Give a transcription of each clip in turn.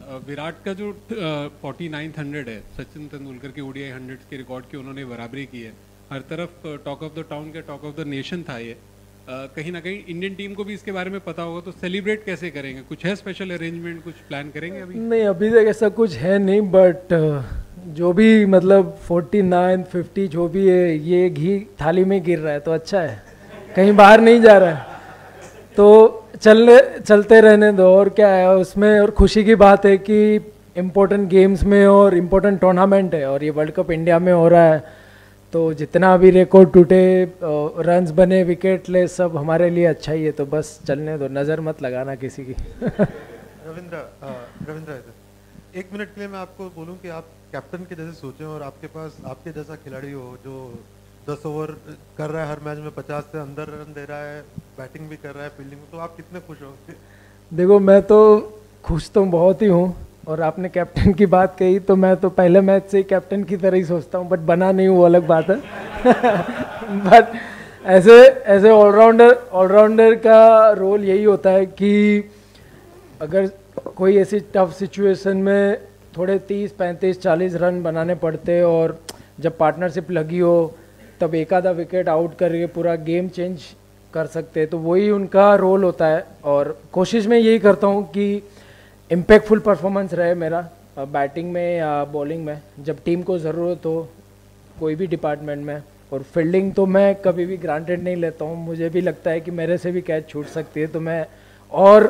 विराट का जो 4900 है, सचिन तेंदुलकर के ओडीआई 100 के रिकॉर्ड की उन्होंने बराबरी की है। हर तरफ टॉक ऑफ द टाउन के टॉक ऑफ द नेशन था ये। कहीं ना कहीं इंडियन टीम को भी इसके बारे में पता होगा, तो सेलिब्रेट कैसे करेंगे? कुछ है स्पेशल अरेंजमेंट, कुछ प्लान करेंगे अभी? नहीं, अभी तक ऐसा कुछ है नहीं, बट जो भी मतलब 49 50 जो भी है, ये घी थाली में गिर रहा है तो अच्छा है, कहीं बाहर नहीं जा रहा है तो चलते रहने दो। और क्या है उसमें, और खुशी की बात है कि इम्पोर्टेंट गेम्स में और इम्पोर्टेंट टूर्नामेंट है, और ये वर्ल्ड कप इंडिया में हो रहा है, तो जितना भी रिकॉर्ड टूटे, रन्स बने, विकेट ले, सब हमारे लिए अच्छा ही है। तो बस चलने दो, नज़र मत लगाना किसी की। रविंद्र, एक मिनट के लिए मैं आपको बोलूं कि आप कैप्टन के जैसे सोचें और आपके पास आपके जैसा खिलाड़ी हो जो 10 ओवर कर रहा है, हर मैच में 50 से अंदर रन दे रहा है, बैटिंग भी कर रहा है, फील्डिंग में, तो आप कितने खुश होंगे? देखो, मैं तो खुश तो बहुत ही हूँ, और आपने कैप्टन की बात कही तो मैं तो पहले मैच से ही कैप्टन की तरह ही सोचता हूँ, बट बना नहीं हूँ, वो अलग बात है। बट ऐसे ऑलराउंडर का रोल यही होता है कि अगर कोई ऐसी टफ सिचुएशन में थोड़े 30 35 40 रन बनाने पड़ते, और जब पार्टनरशिप लगी हो तब एक आधा विकेट आउट करके पूरा गेम चेंज कर सकते हैं, तो वही उनका रोल होता है। और कोशिश में यही करता हूँ कि इम्पैक्टफुल परफॉर्मेंस रहे मेरा, बैटिंग में या बॉलिंग में, जब टीम को ज़रूरत हो कोई भी डिपार्टमेंट में। और फील्डिंग तो मैं कभी भी ग्रांटेड नहीं लेता हूँ, मुझे भी लगता है कि मेरे से भी कैच छूट सकती है, तो मैं और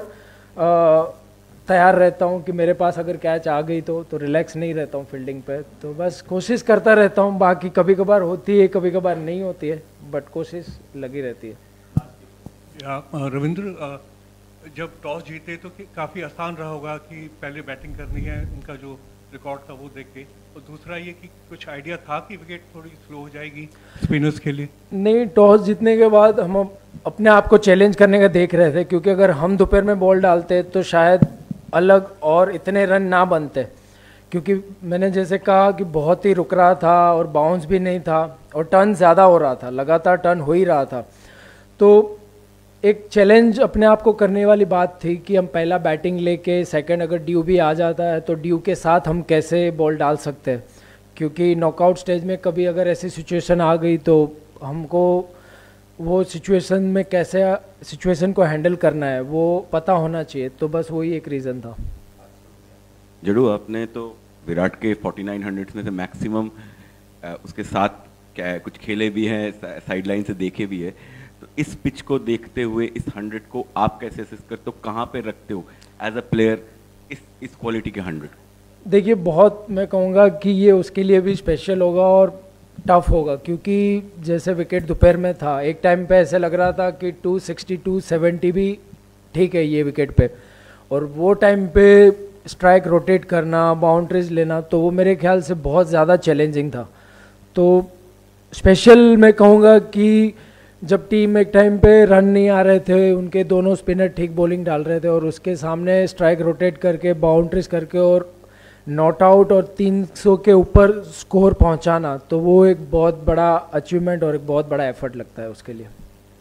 तैयार रहता हूँ कि मेरे पास अगर कैच आ गई तो रिलैक्स नहीं रहता हूँ फील्डिंग पे। तो बस कोशिश करता रहता हूँ, बाकी कभी कभार होती है, कभी कभार नहीं होती है, बट कोशिश लगी रहती है। रविंद्र, जब टॉस जीते तो काफ़ी आसान रहा होगा कि पहले बैटिंग करनी है, उनका जो रिकॉर्ड था वो देख के, और दूसरा ये कि कुछ आइडिया था कि विकेट थोड़ी स्लो हो जाएगी स्पिनर्स के लिए? नहीं, टॉस जीतने के बाद हम अपने आप को चैलेंज करने का देख रहे थे, क्योंकि अगर हम दोपहर में बॉल डालते तो शायद अलग और इतने रन ना बनते, क्योंकि मैंने जैसे कहा कि बहुत ही रुक रहा था और बाउंस भी नहीं था और टर्न ज़्यादा हो रहा था, लगातार टर्न हो ही रहा था। तो एक चैलेंज अपने आप को करने वाली बात थी कि हम पहला बैटिंग लेके सेकंड अगर ड्यू भी आ जाता है तो ड्यू के साथ हम कैसे बॉल डाल सकते हैं, क्योंकि नॉकआउट स्टेज में कभी अगर ऐसी सिचुएशन आ गई तो हमको वो सिचुएशन में कैसे सिचुएशन को हैंडल करना है वो पता होना चाहिए। तो बस वही एक रीज़न था। जड़ू, आपने तो विराट के 4900 में से मैक्सिमम उसके साथ क्या कुछ खेले भी हैं, साइडलाइन से देखे भी है, तो इस पिच को देखते हुए इस 100 को आप कैसे असेस करते हो, कहाँ पे रखते हो एज अ प्लेयर इस क्वालिटी के 100? देखिए, बहुत मैं कहूँगा कि ये उसके लिए भी स्पेशल होगा और टफ होगा, क्योंकि जैसे विकेट दोपहर में था, एक टाइम पे ऐसे लग रहा था कि 260 270 भी ठीक है ये विकेट पे, और वो टाइम पे स्ट्राइक रोटेट करना, बाउंड्रीज लेना, तो वो मेरे ख्याल से बहुत ज़्यादा चैलेंजिंग था। तो स्पेशल मैं कहूँगा कि जब टीम एक टाइम पे रन नहीं आ रहे थे, उनके दोनों स्पिनर ठीक बॉलिंग डाल रहे थे, और उसके सामने स्ट्राइक रोटेट करके बाउंड्रीज करके और नॉट आउट और 300 के ऊपर स्कोर पहुंचाना, तो वो एक बहुत बड़ा अचीवमेंट और एक बहुत बड़ा एफर्ट लगता है उसके लिए।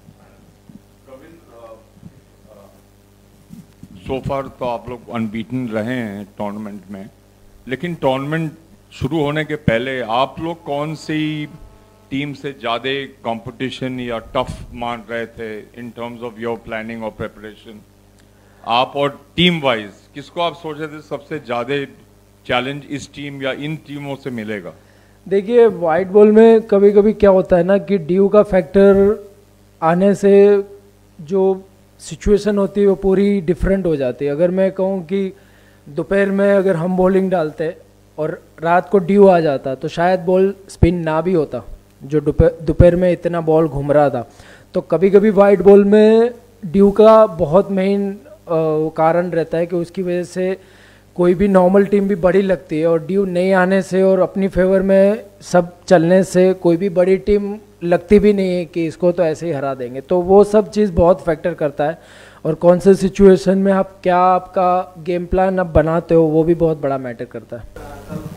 सो फार तो आप लोग अनबीटन रहे हैं टूर्नामेंट में, लेकिन टूर्नामेंट शुरू होने के पहले आप लोग कौन सी टीम से ज़्यादा कंपटीशन या टफ मान रहे थे in terms of your planning और प्रिपरेशन? आप और टीम वाइज किसको आप सोच रहे थे सबसे ज़्यादा चैलेंज इस टीम या इन टीमों से मिलेगा? देखिए, वाइट बॉल में कभी कभी क्या होता है ना कि ड्यू का फैक्टर आने से जो सिचुएशन होती है वो पूरी डिफरेंट हो जाती है। अगर मैं कहूँ कि दोपहर में अगर हम बॉलिंग डालते और रात को ड्यू आ जाता तो शायद बॉल स्पिन ना भी होता, जो दोपहर में इतना बॉल घूम रहा था। तो कभी कभी वाइट बॉल में ड्यू का बहुत मेन कारण रहता है कि उसकी वजह से कोई भी नॉर्मल टीम भी बड़ी लगती है, और ड्यू नहीं आने से और अपनी फेवर में सब चलने से कोई भी बड़ी टीम लगती भी नहीं है कि इसको तो ऐसे ही हरा देंगे। तो वो सब चीज़ बहुत फैक्टर करता है, और कौन से सिचुएशन में आप क्या आपका गेम प्लान आप बनाते हो वो भी बहुत बड़ा मैटर करता है।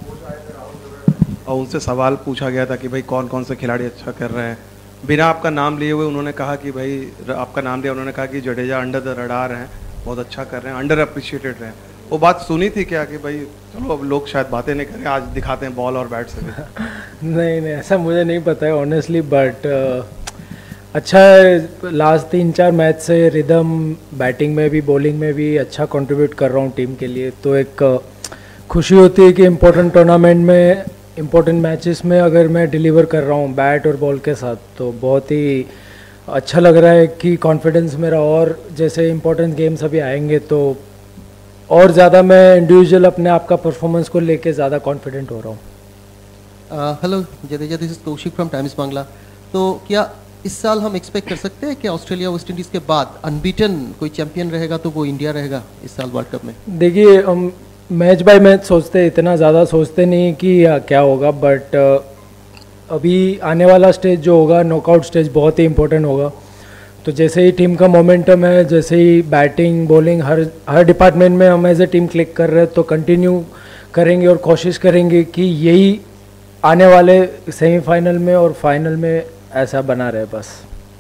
और उनसे सवाल पूछा गया था कि भाई कौन कौन से खिलाड़ी अच्छा कर रहे हैं, बिना आपका नाम लिए हुए उन्होंने कहा कि भाई आपका नाम लिया, उन्होंने कहा कि जडेजा अंडर द रडार हैं, बहुत अच्छा कर रहे हैं, अंडर अप्रिशिएटेड रहे हैं। वो बात सुनी थी क्या कि भाई चलो अब लोग शायद बातें नहीं करें, आज दिखाते हैं बॉल और बैट से भी? नहीं नहीं, ऐसा मुझे नहीं पता है ऑनेस्टली, बट अच्छा है। लास्ट 3-4 मैच से रिदम बैटिंग में भी बॉलिंग में भी अच्छा कंट्रीब्यूट कर रहा हूँ टीम के लिए, तो एक खुशी होती है कि इम्पोर्टेंट टूर्नामेंट में, इम्पोर्टेंट मैचेस में अगर मैं डिलीवर कर रहा हूँ बैट और बॉल के साथ, तो बहुत ही अच्छा लग रहा है कि कॉन्फिडेंस मेरा, और जैसे इम्पोर्टेंट गेम्स अभी आएंगे तो और ज़्यादा मैं इंडिविजुअल अपने आप का परफॉर्मेंस को लेके ज़्यादा कॉन्फिडेंट हो रहा हूँ। Hello Jadeja, this is Kaushik from Times Bangla. तो क्या इस साल हम एक्सपेक्ट कर सकते हैं कि ऑस्ट्रेलिया वेस्ट इंडीज़ के बाद अनबीटन कोई चैंपियन रहेगा तो वो इंडिया रहेगा इस साल वर्ल्ड कप में? देखिए, हम मैच बाय मैच सोचते, इतना ज़्यादा सोचते नहीं कि क्या होगा, बट अभी आने वाला स्टेज जो होगा, नॉकआउट स्टेज, बहुत ही इम्पोर्टेंट होगा। तो जैसे ही टीम का मोमेंटम है, जैसे ही बैटिंग बॉलिंग हर डिपार्टमेंट में हम एज ए टीम क्लिक कर रहे हैं, तो कंटिन्यू करेंगे और कोशिश करेंगे कि यही आने वाले सेमीफाइनल में और फाइनल में ऐसा बना रहे बस।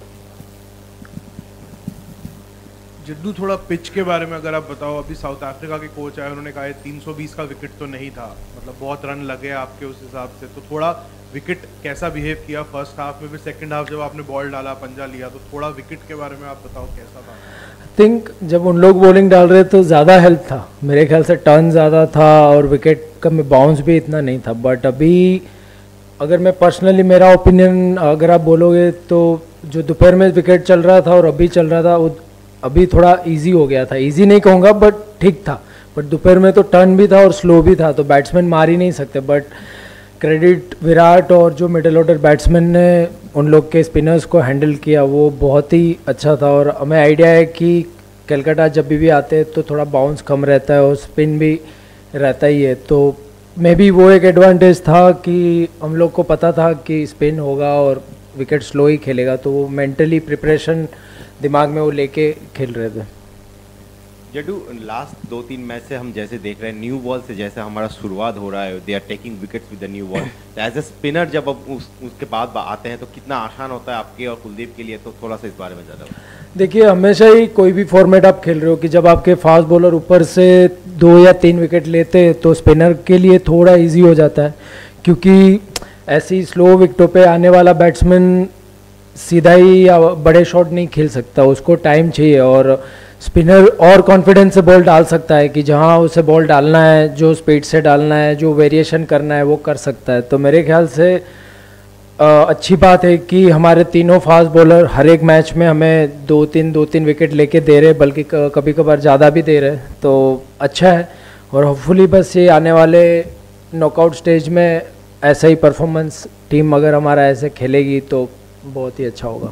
जड्डू, थोड़ा पिच के बारे में अगर आप बताओ। अभी साउथ अफ्रीका के कोच आए, उन्होंने कहा 320 का विकेट तो नहीं था, मतलब बहुत रन लगे आपके उस हिसाब से, तो थोड़ा विकेट कैसा बिहेव किया फर्स्ट हाफ में भी, सेकंड हाफ जब आपने बॉल डाला, पंजा लिया, तो थोड़ा विकेट के बारे में आप बताओ कैसा था? थिंक जब उन लोग बॉलिंग डाल रहे तो ज़्यादा हेल्प था, मेरे ख्याल से टर्न ज़्यादा था और विकेट का में बाउंस भी इतना नहीं था। बट अभी अगर मैं पर्सनली मेरा ओपिनियन अगर आप बोलोगे, तो जो दोपहर में विकेट चल रहा था और अभी चल रहा था, वो अभी थोड़ा इजी हो गया था। इजी नहीं कहूँगा बट ठीक था, बट दोपहर में तो टर्न भी था और स्लो भी था, तो बैट्समैन मार ही नहीं सकते। बट क्रेडिट विराट और जो मिडिल ऑर्डर बैट्समैन ने उन लोग के स्पिनर्स को हैंडल किया, वो बहुत ही अच्छा था। और हमें आइडिया है कि कलकत्ता जब भी आते हैं तो थोड़ा बाउंस कम रहता है और स्पिन भी रहता ही है, तो मे बी वो एक एडवांटेज था कि हम लोग को पता था कि स्पिन होगा और विकेट स्लो ही खेलेगा, तो वो मेंटली प्रिपरेशन दिमाग में वो लेके खेल रहे थे। जड्डू, लास्ट 2-3 मैच से हम जैसे देख रहे हैं, न्यू बॉल से जैसे हमारा शुरुआत हो रहा है, they are taking wickets with the new ball, तो एज ए स्पिनर जब अब उसके बाद आते हैं तो कितना आसान होता है आपके और कुलदीप के लिए, तो थोड़ा सा इस बारे में ज़्यादा। देखिए, हमेशा ही कोई भी फॉर्मेट आप खेल रहे हो कि जब आपके फास्ट बॉलर ऊपर से 2 या 3 विकेट लेते हैं तो स्पिनर के लिए थोड़ा ईजी हो जाता है, क्योंकि ऐसी स्लो विकेटों पे आने वाला बैट्समैन सीधा ही या बड़े शॉट नहीं खेल सकता, उसको टाइम चाहिए। और स्पिनर और कॉन्फिडेंस से बॉल डाल सकता है कि जहां उसे बॉल डालना है, जो स्पीड से डालना है, जो वेरिएशन करना है, वो कर सकता है। तो मेरे ख्याल से अच्छी बात है कि हमारे तीनों फास्ट बॉलर हर एक मैच में हमें 2-3 विकेट लेके दे रहे, बल्कि कभी कभार ज़्यादा भी दे रहे, तो अच्छा है। और होपफुली बस ये आने वाले नॉकआउट स्टेज में ऐसा ही परफॉर्मेंस टीम अगर हमारा ऐसे खेलेगी तो बहुत ही अच्छा होगा।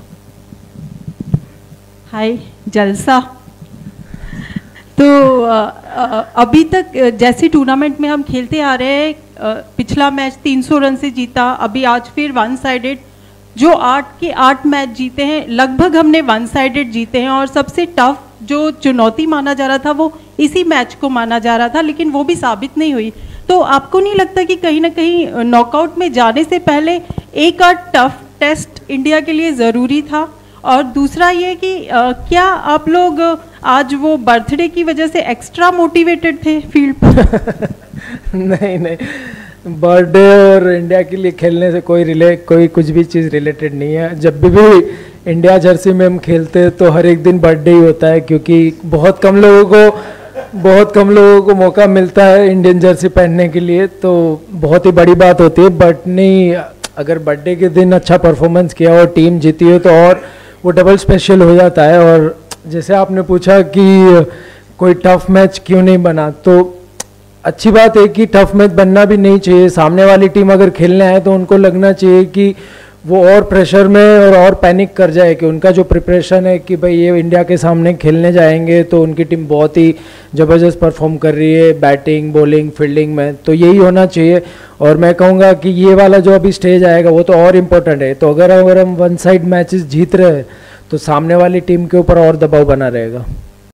हाय जलसा। तो अभी तक जैसे टूर्नामेंट में हम खेलते आ रहे हैं, पिछला मैच 300 रन से जीता, अभी आज फिर 1 साइडेड, जो 8 के 8 मैच जीते हैं लगभग हमने 1 साइडेड जीते हैं। और सबसे टफ जो चुनौती माना जा रहा था वो इसी मैच को माना जा रहा था, लेकिन वो भी साबित नहीं हुई। तो आपको नहीं लगता कि कहीं ना कहीं नॉकआउट में जाने से पहले एक आध टफ टेस्ट इंडिया के लिए ज़रूरी था? और दूसरा ये कि क्या आप लोग आज वो बर्थडे की वजह से एक्स्ट्रा मोटिवेटेड थे फील्ड पर? नहीं, बर्थडे और इंडिया के लिए खेलने से कोई कुछ भी चीज़ रिलेटेड नहीं है। जब भी इंडिया जर्सी में हम खेलते हैं तो हर एक दिन बर्थडे ही होता है, क्योंकि बहुत कम लोगों को मौका मिलता है इंडियन जर्सी पहनने के लिए, तो बहुत ही बड़ी बात होती है। बट नहीं, अगर बर्थडे के दिन अच्छा परफॉर्मेंस किया और टीम जीती हो तो और वो डबल स्पेशल हो जाता है। और जैसे आपने पूछा कि कोई टफ मैच क्यों नहीं बना, तो अच्छी बात है कि टफ मैच बनना भी नहीं चाहिए। सामने वाली टीम अगर खेलने आए तो उनको लगना चाहिए कि वो और प्रेशर में और पैनिक कर जाए कि उनका जो प्रिपरेशन है कि भाई ये इंडिया के सामने खेलने जाएंगे तो उनकी टीम बहुत ही ज़बरदस्त परफॉर्म कर रही है बैटिंग बॉलिंग फील्डिंग में, तो यही होना चाहिए। और मैं कहूँगा कि ये वाला जो अभी स्टेज आएगा वो तो और इम्पोर्टेंट है। तो अगर हम 1 साइड मैचेस जीत रहे हैं तो सामने वाली टीम के ऊपर और दबाव बना रहेगा।